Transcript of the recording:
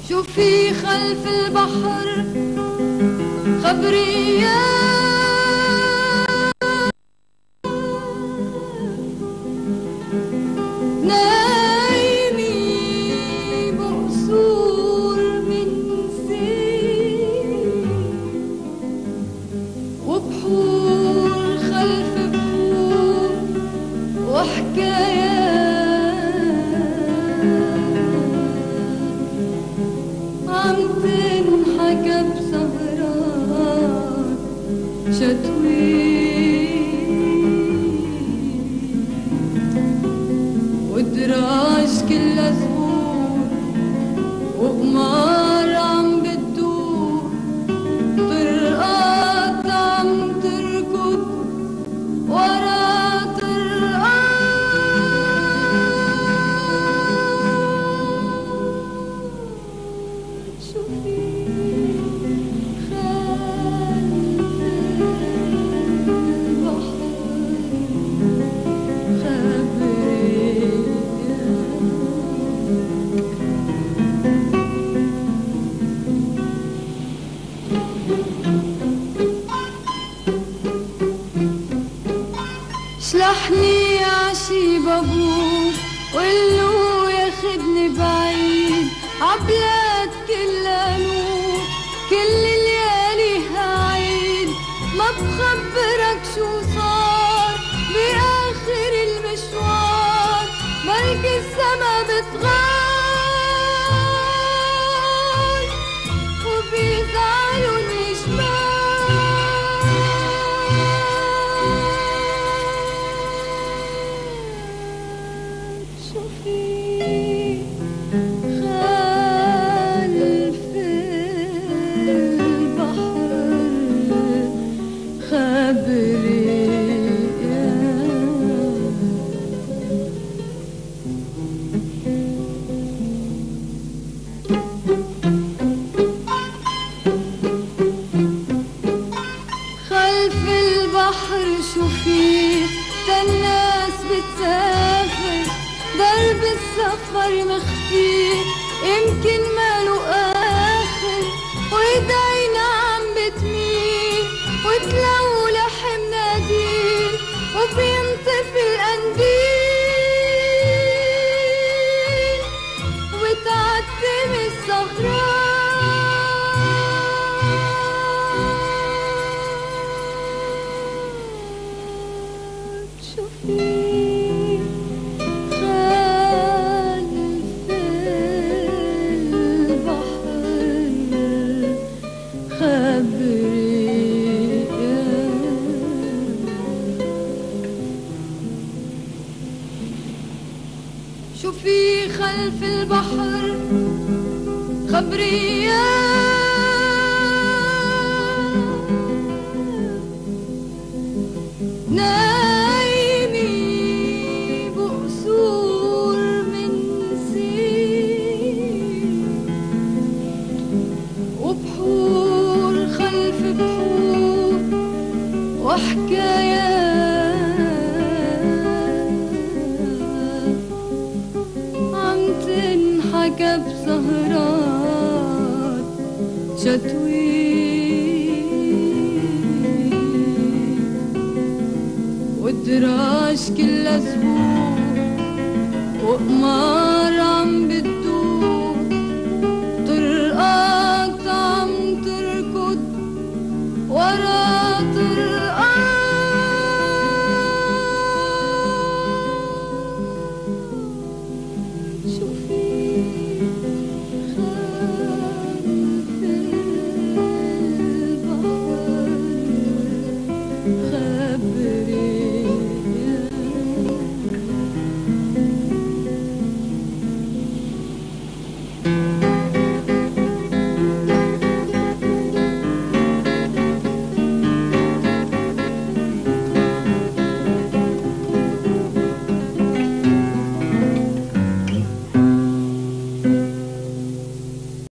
شو في خلف البحر خبريات ودراج كل زبون وقمار عم بتدور طرقات عم تركض ورا طرقات شو في شلحني عشي بابور وقلو ياخدني بعيد عبلاد كلها نور كل الليالي هعيد ما بخبرك شو صار بآخر المشوار بلكي السما بتغار وبيزعلوا النجمان شو في الناس بتسافر درب السفر مخفي يمكن ماله آخر وإيدينا عم بتميل وتلولح مناديل وبينطفي القنديل وتعتم الصخرات شو في خلف البحر خبريات نايمي بقصور من سين وبحور خلف بحور وحكايات تنحكى بسهرات شتوي ودراج كل زبون وقمار عم